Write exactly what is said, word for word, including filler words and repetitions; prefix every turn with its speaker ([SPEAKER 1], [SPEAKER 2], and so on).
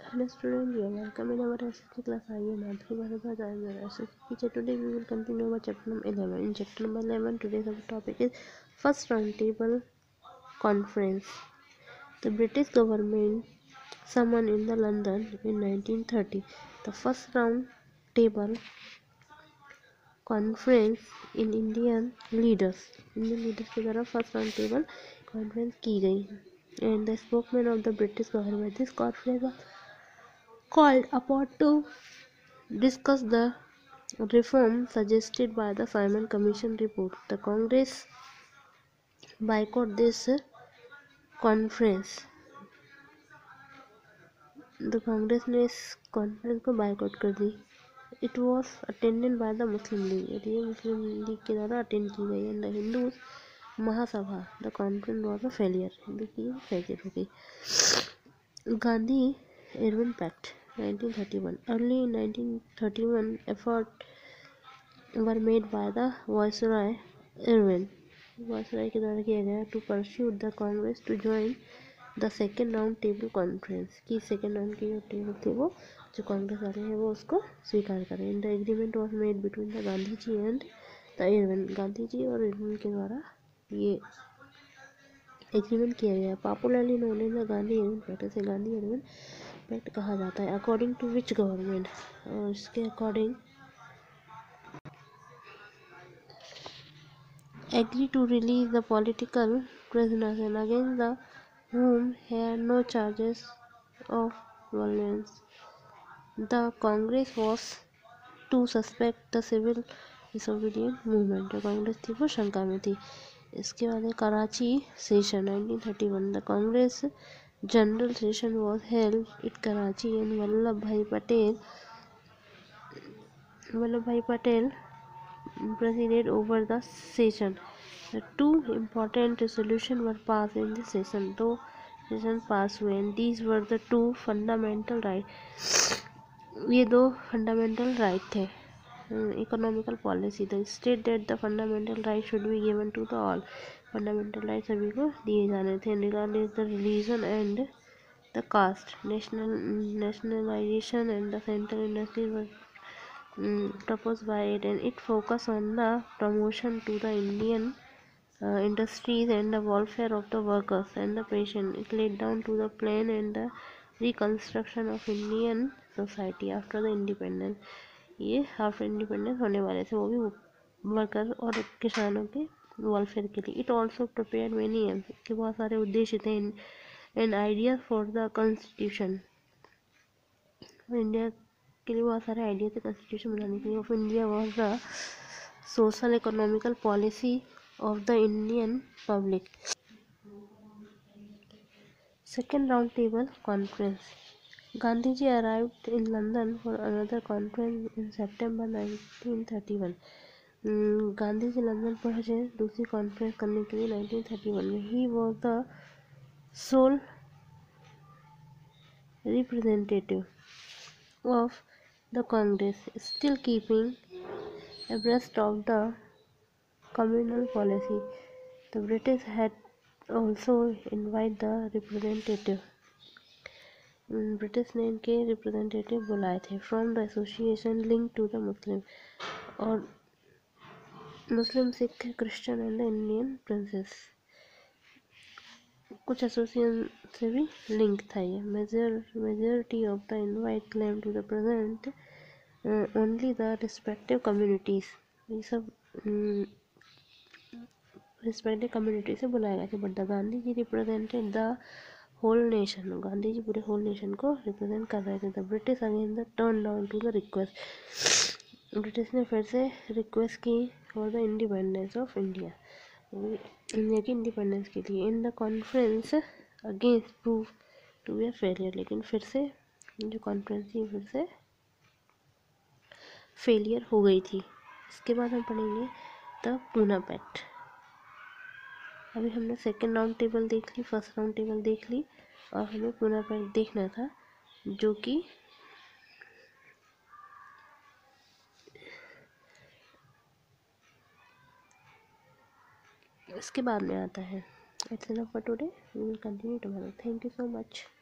[SPEAKER 1] Hello student, you are welcome in our S S K class. I am Madhuri Bharadwaj. I am your S S K teacher. Today we will continue our chapter number eleven. In chapter number eleven, today's our topic is First Roundtable Conference. The British government summoned in the London in nineteen thirty. The first round table conference in Indian leaders. Indian leaders के द्वारा first round table conference की गई. And the spokesman of the British government. This conference was called upon to discuss the reform suggested by the Simon Commission report. The Congress boycotted this conference. The Congress ने इस conference को boycott कर दी. It was attended by the Muslim League. ये मुस्लिम league के द्वारा attend की गई. And the Hindus Mahasabha. The conference was a failure. देखिए फेलियर हो गई. Gandhi Irwin pact nineteen thirty-one. Early in nineteen thirty-one, efforts were made by the Viceroy Irwin. Viceroy के द्वारा किया गया to pursue the Congress to join the second round table conference. की second round की जो टेबल थी वो जो कांग्रेस वाले हैं वो उसको स्वीकार करें. The agreement was made between the Gandhi ji and the Irwin. Gandhi ji और इरविन के द्वारा ये एग्रीमेंट किया गया. Popularly known as the Gandhi Irwin pact. से गांधी इरविन पैक्ट कहा जाता है. According to which government. और इसके according agree to release the political prisoners and against the whom had no charges of violence. The Congress was to suspect the civil disobedience movement. जो कांग्रेस थी वो शंका में थी. इसके बाद है Karachi session nineteen thirty-one. The Congress General Session was held at Karachi and Vallabh Bhai Patel Vallabh Bhai Patel presided over the session. The two important resolutions were passed in this session. Two resolutions passed हुए and these were the two fundamental rights. ये दो fundamental right थे. Economical policy. The state that the fundamental rights should be given to the all. Fundamental rights सभी को दिए जाने थे. Regardless the religion and the caste. National nationalization and the central industries were um, proposed by it, and it focused on the promotion to the Indian uh, industries and the welfare of the workers and the patient. It laid down to the plan and the reconstruction of Indian society after the independence. ये after independence होने वाले थे वो भी worker और किसानों के welfare के लिए. It also prepare many aims. के बहुत सारे उद्देश्य थे. And idea for the constitution. India के लिए बहुत सारे आइडिया थे कॉन्स्टिट्यूशन बनाने के लिए. Of India was the social economical policy of the Indian public. Second round table conference. Gandhiji arrived in London for another conference in September nineteen thirty-one. Gandhi ji London पहुंचे दूसरी कॉन्फ्रेंस करने के लिए nineteen thirty-one में. He was the sole representative of the Congress, still keeping abreast of the communal policy. The British had also invited the representative. British ने इनके representative बुलाए थे. From the association link to the Muslim. और Muslim Sikh Christian and the Indian princes कुछ association से भी link था. ये major majority of the invite claim to the present only the respective communities. ये सब रिस्पेक्टिव कम्युनिटी से बुलाया गया था. But the Gandhi ji represented the whole nation. Gandhi ji पूरे होल नेशन को रिप्रेजेंट कर रहे थे. The British again the turn down to the request. British ने फिर से रिक्वेस्ट की for the independence of India. India की इंडिपेंडेंस के लिए. In the conference against prove to be a failure. लेकिन फिर से जो कॉन्फ्रेंस थी फिर से फेलियर हो गई थी. इसके बाद हम पढ़ेंगे द पूना पैक्ट. अभी हमने सेकेंड राउंड टेबल देख ली, फर्स्ट राउंड टेबल देख ली और हमें पूना पैक्ट देखना था जो कि इसके बाद में आता है. It's enough for today. We will continue tomorrow. Thank you so much.